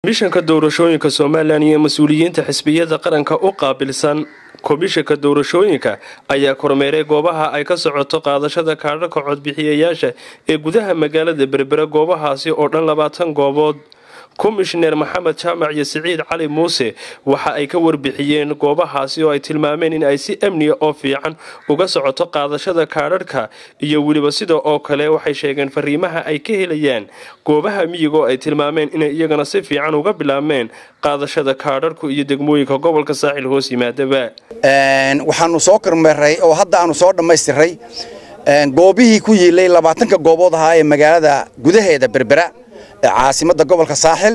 komishanka doorashooyinka Soomaaliland iyo mas'uuliyiinta xisbiyada qaranka u qaabilsan komishanka doorashooyinka ayaa kormeeray goobaha ay ka socoto qaadashada kaadhadhka codbixiyayaasha ee gudaha magaalada Berbera goobahaasi oo dhan 20 goobood. Commissioner Maxamed Jaamac iyo Siciid Cali Muuse waxa ay ka warbixiyeen goobahaasi oo ay tilmaameen in ay si amni oo fiican uga socoto qaadashada kaadhadhka iyo waliba sidoo oo kale waxay sheegeen fariimaha ay ka helayaan goobaha miyiga oo ay tilmaameen in iyagana si fiican uga bilaabmeen qaadashada kaadhadhku iyo degmooyinka gobolka Saaxil hoos yimaadaba. waxaanu soo kormeeray oo hadda aanu soo dhameystiray goobihii ku yiilay 20 goobood ahaa ee magaalada gudaheeda Berbera caasimada gobolka Saaxil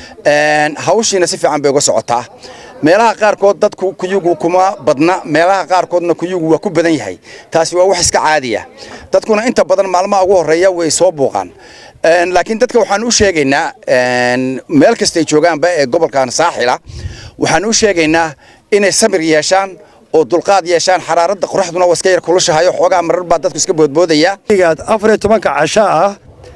hawshiina si fiican bay uga socotaa. meelaha qaar kood dadku kuyugu kuma badna, meelaha qaar koodna kuyugu waa ku badan yahay. taasi waa wax iska caadi ah. dadkuna inta badan maalmaha ugu horeeya way soo buuqaan. laakiin dadka waxaan u sheegaynaa meel kasta ay joogaanba ee gobolkan Saaxil ah waxaan u sheegaynaa inay samir yeeshaan oo dulqaad yeeshaan. xaraaradda qorraxduna waa iska yar kulushahay xoogaa marar baa dadku iska boodboodaya. 14 casho ah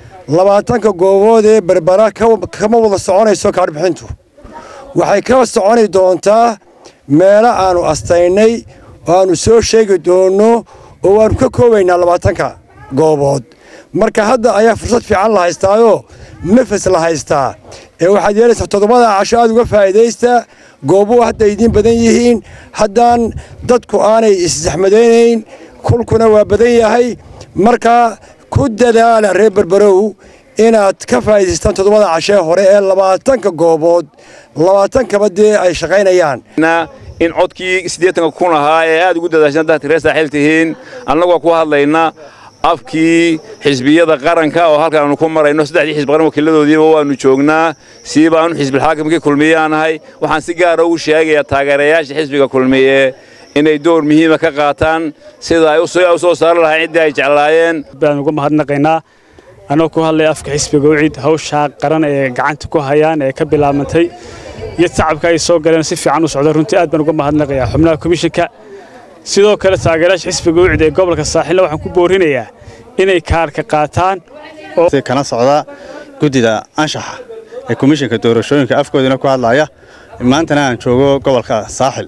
20 goobood ee Berbera kama wada soconayso kaadh bixintu waxay ka soconi doontaa meel aanu astaynay oo aanu soo sheegi doono oo aanu ka koobaynaa 20 goobood. marka hadda ayaa fursad fiican la haystaayo nafas la haystaa ee waxaad yeelaysaa 7 casho aad uga faa'iideysta goobo hadda idin badan yihiin haddaan dadku aanay iszaxmadeynayn kulkuna waa badan yahay. marka ku dadaala reer Berberow inaad ka faa'iideystaan 7 casho hore ee 20 goobood 20 kabadii ay shaqaynayaan in codkii 80 ahaa ee aad ugu dadaashan dadka reer Saaxil tihiin annagu ku hadlayna afkii xisbiyada qaranka oo halkaan aanu ku marayno 3 xisbi qaran wakiiladoodiiba waanu joognaa siibaan xisbiga xaakimkii kulmiyaanahay. waxaan si gaar ah u sheegayaa taageerayaasha xisbiga kulmiye inay door muhiim ah ka qaataan sida ay u soo saar lahayn cidii ay jeclaayeen. baan uga mahadnaqaynaa anoo ku hadlay afka xisbiga wicid hawsha qaran ee gacanta ku hayaan ee ka bilaabantay iyo tacabka ay soo galeen si fiican u socdo. runtii aad baan uga mahadnaqayaa xubnaha komishanka sidoo kale taageerayaasha xisbiga wicid ee gobolka Saaxil waxaan ku boorinayaa inay kaarka qaataan oo kana socda gudida anshaxa ee komishanka doorashooyinka afkoodina ku hadlaya maantana aan joogo gobolka Saaxil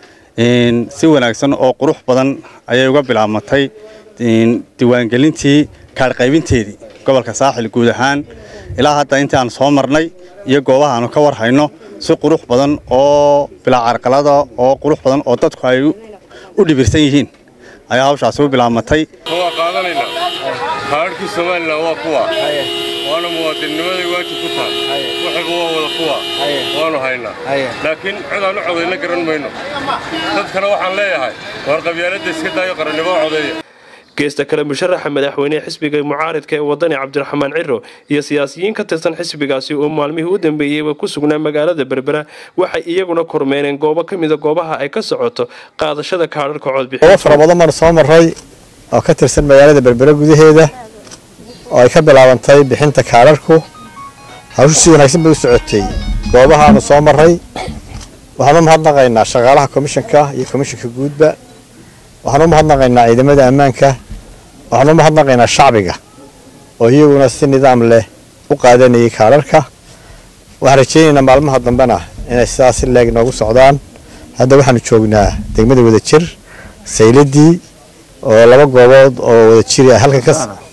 si wanaagsan oo qurux badan ayay uga bilaabmatay diiwaangelintii kaadh qaybinteedii gobolka Saaxil guud ahaan ilaa hadda intii aan soo marnay iyo goobaha aanu ka war hayno si qurux badan oo bilaa carqalada oo qurux badan oo dadku ay u dhibirsan yihiin ayaa hawshaas u bilaabmatay. waa qaadanayna kaadhkii Soomaaliland waa kuwa waana muwaadinimadii waajib ku tahay waxa waa wada kuwa waanu haynaa laakiin cid aan u codeyna garan mayno. dadkana waxaan leeyahay war qabyaaladda iska daayo qarannimo codeeya. geesta kale musharaxa madaxweyne xisbiga mucaaradka ee wadani Cabdiraxmaan Ciro iyo siyaasiyiin ka tirsan xisbigaasi oo maalmihii u dambeeyay ku sugnaa magaalada Berbera waxay iyaguna kormeereen goobo kamid ah goobaha ay ka socoto qaadashada kaadhadhka codbixinta. farabadan mar soo maray oo ka tirsan magaalada Berbera gudaheeda oo ay ka bilaabantay bixinta kaadhadhku hawshu si wanaagsan bay u socotay. goobaha aanu soo maray waxaan u mahadnaqaynaa shaqaalaha komishanka iyo komishanka guudba. waxaan u mahadnaqaynaa ciidamada ammaanka waxaan u mahadnaqaynaa shacbiga oo iyaguna si nidaam leh u qaadanayay kaadhadhka. waxaan rajaynaynaa maalmaha dambena inay sidaas leeg noogu socdaan. hadda waxaanu joognaa degmada Wadajir Sayladii oo 2 goobood oo Wadajir ah halkan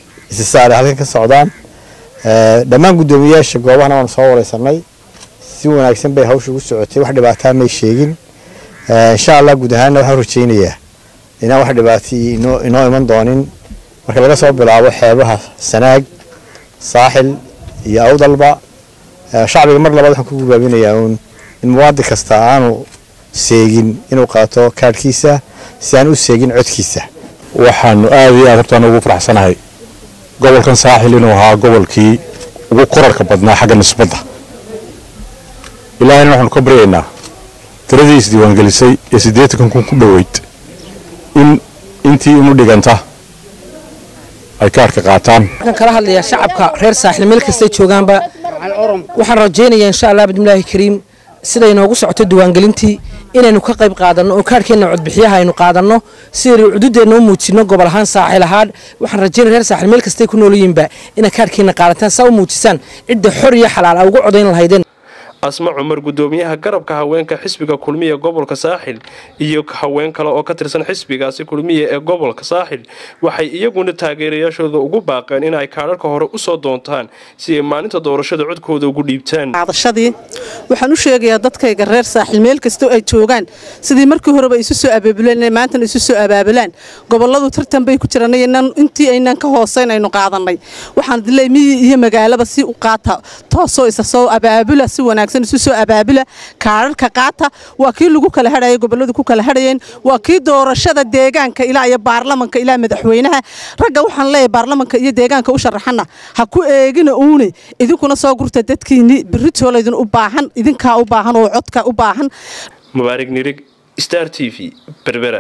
ka socdaan. dhammaan gudoomiyaasha goobahana waan soo wareysanay si wanaagsan bay hawshu u socotay wax dhibaato ma sheegin. insha Allah guud ahaan waxaan rajaynayaa inaan wax dhibaato inoo iman doonin marka laga soo bilaabo xeebaha Sanaag Saaxil iyo Awdalba. shacbiga mar labaad waxaan ku gubaabinayaa in muwaadin kasta aanu seegin inuu qaato kaadhkiisa si aan u seegin codkiisa. waxaanu aad iyo aad ugu faraxsanahay gobolkan Saaxil inuu ahaa gobolkii ugu korarka badnaa xagga nisbadda. ilaahayna waxaanu ka baryaynaa tiradiisa diiwaangelisay ee 80 kun ku dhaweyd intii inu dhiganta ay kaarka qaataan. waxaan kala hadlayaa shacabka reer Saaxil meel kasta joogaanba waxaan rajaynayaa insha Allah bidmillaahi kariim sida inoogu socoto diiwaangelintii inaynu ka qayb qaadano oo kaarkeena codbixiyaha aynu qaadano si xuduudeena u muujino gobol ahaan Saaxil ahaan. waxaan rajaynayaa reer Saaxil meel kasta ku nool yihiinba inay kaarkeena qaadataan saa u muujisaan cidda xor iyo xalaal ugu codeyn lahaydeen. asma cumar gudoomiyaha garabka haweenka xisbiga kulmiye gobolka saaxil iyo haween kale oo ka tirsan xisbigaasi kulmiye ee gobolka saaxil waxay iyaguna taageerayaashooda ugu baaqeen in ay kaadharka hore u soo doontaan si ay maalinta doorashada codkooda ugu dhiibtaan. waxaan u sheegayaa dadkayga reer saaxil meel kasta ay joogaan sidii markii horeba isu soo abaabuleen maantana isu soo abaabulaan goboladu tartan bay ku jiraan intii aynan ka hooseynayno qaadanay waxaan dilay miyi iyo magaalaba si u qaata toosoo isa soo abaabula si wanaagsan isu soo abaabula kaararka qaata waa kii lagu kala hadhayay goboladu ku kala hadhayeen waa kii doorashada deegaanka ilaa iyo baarlamanka ilaa madaxweynaha ragga waxaan leeyahay baarlamanka iyo deegaanka u sharaxana ha ku eegina uune idinkuna soo gurta dadkiini biritoolaydin u baahan idinka u baahan oo codka u baahan. Mubaarak Nirig, Star TV, Berbera.